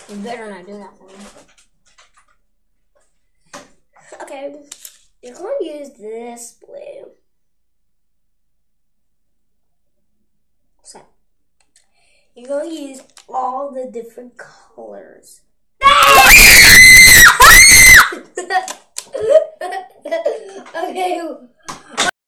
You better not do that for me. Okay, you're going to use this blue. So, you're going to use all the different colors. Okay,